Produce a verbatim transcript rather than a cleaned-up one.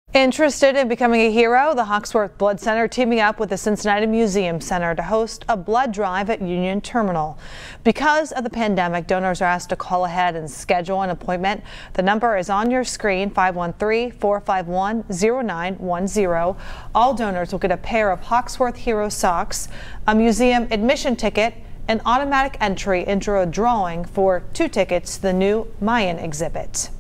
Interested in becoming a hero? The Hoxworth Blood Center teaming up with the Cincinnati Museum Center to host a blood drive at Union Terminal. Because of the pandemic, donors are asked to call ahead and schedule an appointment. The number is on your screen, five one three, four five one, zero nine one zero. All donors will get a pair of Hoxworth Hero socks, a museum admission ticket, an automatic entry into a drawing for two tickets to the new Mayan exhibit.